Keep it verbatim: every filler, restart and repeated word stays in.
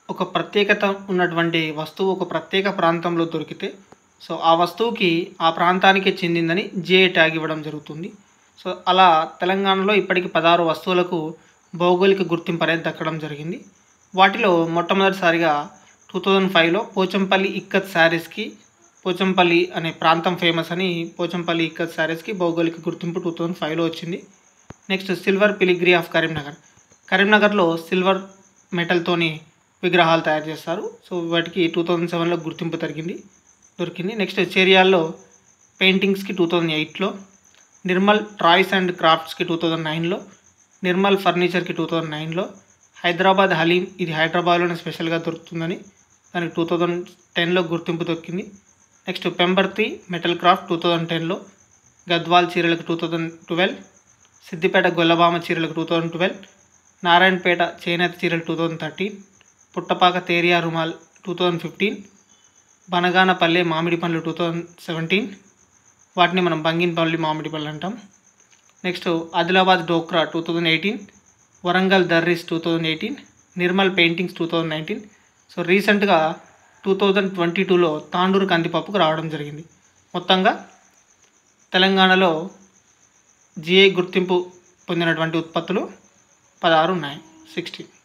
ఒక ప్రత్యేకత ఉన్నటువంటి వస్తువు ఒక ప్రత్యేక ప్రాంతంలో దొరికితే సో ఆ వస్తువుకి ఆ ప్రాంతానికే చెందిందని జిఐ ట్యాగ్ ఇవ్వడం జరుగుతుంది. సో అలా తెలంగాణలో ఇప్పటికి పదహారు వస్తువులకు భౌగోళిక గుర్తింపు అనేది దక్కడం జరిగింది. వాటిలో మొట్టమొదటిసారిగా టూ థౌజండ్ ఫైవ్లో పోచంపల్లి ఇక్కత్ శారీస్కి పోచంపల్లి అనే ప్రాంతం ఫేమస్ అని పోచంపల్లి ఇక్కత్ శారీస్కి భౌగోళిక గుర్తింపు టూ థౌజండ్ ఫైవ్లో వచ్చింది. Next silver filigree of Karimnagar. కరీంనగర్లో సిల్వర్ మెటల్తోని విగ్రహాలు తయారు చేస్తారు. సో వాటికి టూ థౌజండ్ సెవెన్లో గుర్తింపు దొరికింది దొరికింది నెక్స్ట్ చేరియాల్లో పెయింటింగ్స్కి టూ థౌజండ్ ఎయిట్లో, నిర్మల్ ట్రాయ్స్ అండ్ క్రాఫ్ట్స్కి టూ థౌజండ్ నైన్లో, నిర్మల్ ఫర్నిచర్కి టూ థౌజండ్ నైన్లో, హైదరాబాద్ హలీం ఇది హైదరాబాద్లోనే స్పెషల్గా దొరుకుతుందని దానికి టూ థౌజండ్ టెన్లో గుర్తింపు దొరికింది. Next Pembarthi metal craft two thousand టెన్లో, గద్వాల్ చీరలకు two thousand twelve, Siddipet Gollabhama చీరలకు టూ థౌజండ్ ట్వెల్వ్, నారాయణపేట చేనేత చీరలు two thousand thirteen, Puttapaka Telia Rumal two thousand fifteen, Banaganapalle మామిడి పండ్లు టూ థౌజండ్ సెవెంటీన్, వాటిని మనం బంగినపల్లి మామిడి పళ్ళు అంటాం. Next Adilabad Dokra two thousand eighteen, Warangal durries two thousand eighteen, Nirmal paintings two thousand nineteen. So రీసెంట్గా టూ థౌజండ్ ట్వంటీ టూలో తాండూరు కందిపప్పుకు రావడం జరిగింది. మొత్తంగా తెలంగాణలో జిఐ గుర్తింపు పొందినటువంటి ఉత్పత్తులు పదహారు ఉన్నాయి, సిక్స్టీన్.